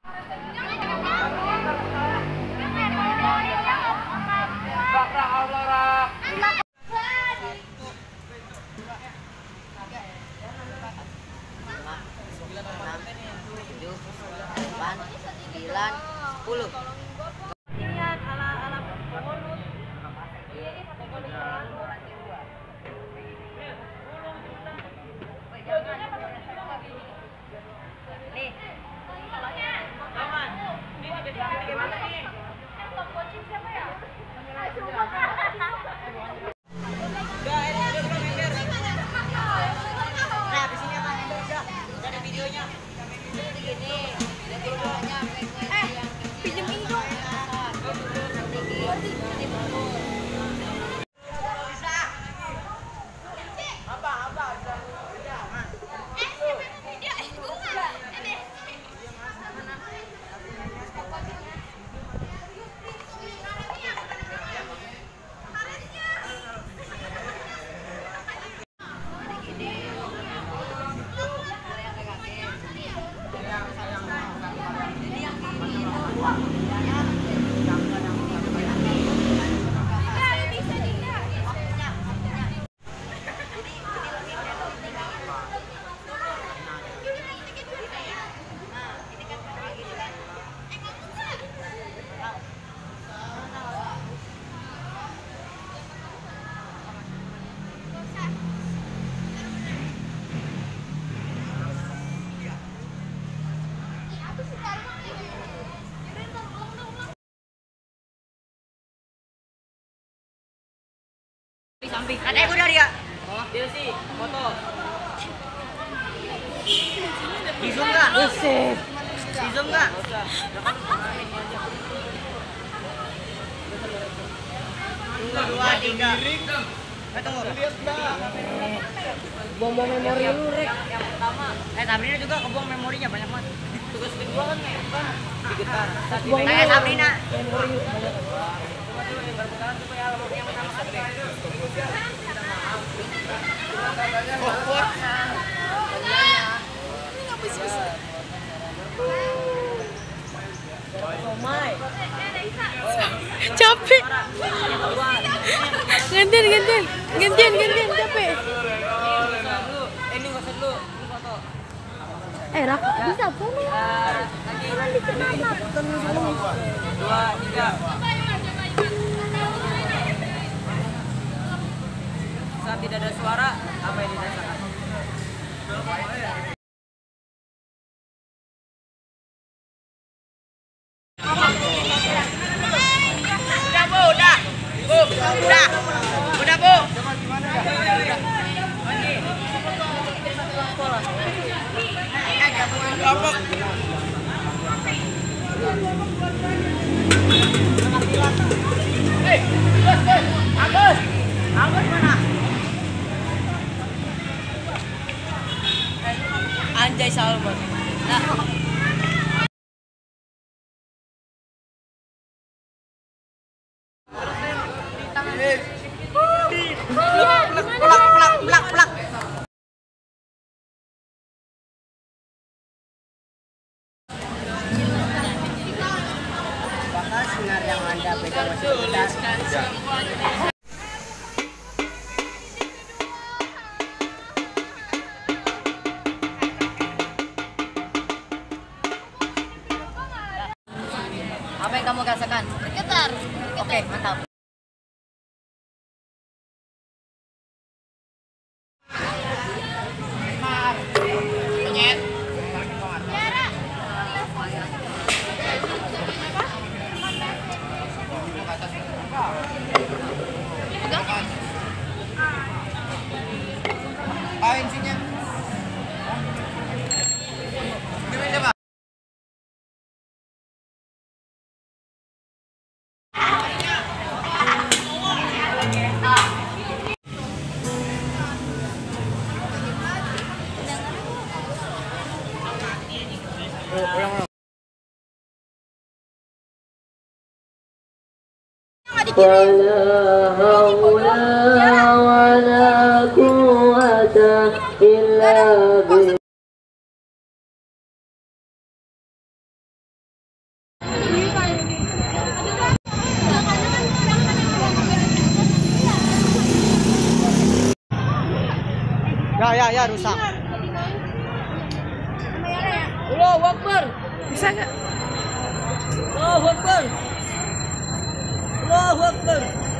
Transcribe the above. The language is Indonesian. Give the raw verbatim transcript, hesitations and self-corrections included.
sembilan, sepuluh. Samping. Katanya udah dia. Oh, dia sih foto. Di zoom nggak? Buset. Di zoom nggak? Tunggu dua tiga. Eh tunggu. Buang-buang memori lu, Rek. Yang pertama. Eh Sabrina juga kebuang memorinya banyak banget. Tugas kedua kan apa? Di gitar. Kayak Sabrina. Memori banyak. Coba dulu yang berperan supaya yang pertama kali. Capek. Gantian, gantian, gantian, gantian, capek. Eh ini nggak usah dulu, ini foto. Eh, Raka, bisa apa nih? Lagi. Dua, tiga. Saat tidak ada suara, apa yang dirasakan? Udah bu, udah, bu, udah, udah bu. Hei, Agus, Agus mana? Anjay Salman. Plak, plak, plak, plak, plak. Bakal sinar yang Anda pegang masih kita. Apa yang kamu rasakan? Getar. Oke, mantap. Penyet. Apa insinya? Gimana, Pak? ولا حول ولا قوة إلا بالله. Ya, ya, ya, rusak. Allahu Akbar. Bisa nggak? Allahu Akbar. Allahu Akbar.